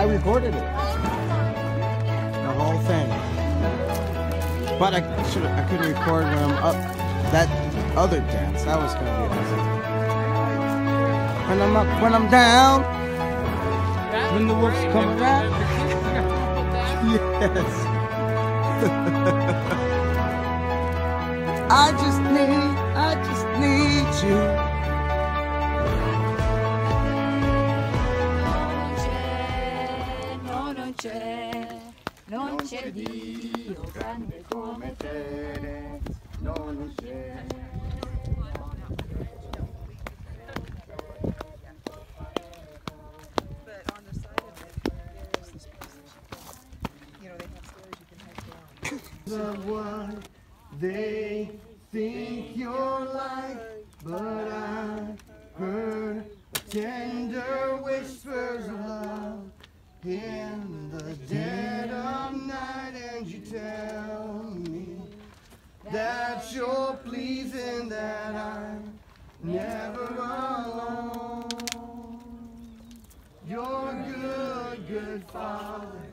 recorded it. The whole thing. But I couldn't record when I'm up. That other dance, that was gonna be awesome. When I'm up, when I'm down. When the wolves come around. Yes. I just need you. Non c'è Dio grande come te, non c'è. But on the side of it, there's this position. You know, they have stairs you can head down. Of what they think you're like, but I heard tender whispers of love in the dead of night, and you tell me that you're pleasing, that I'm never alone. You're a good, good father.